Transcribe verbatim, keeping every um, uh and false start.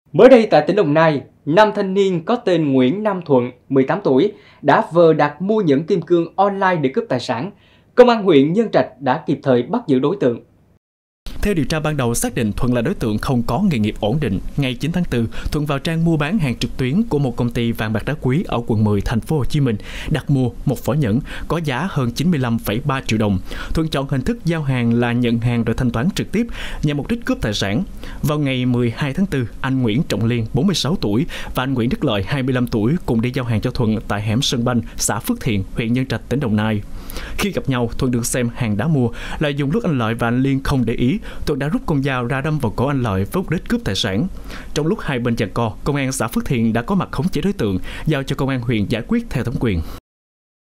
Mới đây tại tỉnh Đồng Nai, nam thanh niên có tên Nguyễn Nam Thuận, mười tám tuổi, đã vờ đặt mua nhẫn kim cương online để cướp tài sản. Công an huyện Nhân Trạch đã kịp thời bắt giữ đối tượng. Theo điều tra ban đầu xác định Thuận là đối tượng không có nghề nghiệp ổn định. Ngày chín tháng tư, Thuận vào trang mua bán hàng trực tuyến của một công ty vàng bạc đá quý ở quận mười, thành phố Hồ Chí Minh, đặt mua một vỏ nhẫn có giá hơn chín mươi lăm phẩy ba triệu đồng. Thuận chọn hình thức giao hàng là nhận hàng rồi thanh toán trực tiếp nhằm mục đích cướp tài sản. Vào ngày mười hai tháng tư, anh Nguyễn Trọng Liên, bốn mươi sáu tuổi và anh Nguyễn Đức Lợi, hai mươi lăm tuổi cùng đi giao hàng cho Thuận tại hẻm Sơn Banh, xã Phước Thiện, huyện Nhân Trạch, tỉnh Đồng Nai. Khi gặp nhau, Thuận được xem hàng đã mua, lợi dụng lúc anh Lợi và anh Liên không để ý, Thuận đã rút con dao ra đâm vào cổ anh Lợi với mục đích cướp tài sản. Trong lúc hai bên giằng co, công an xã Phước Thiện đã có mặt khống chế đối tượng, giao cho công an huyện giải quyết theo thẩm quyền.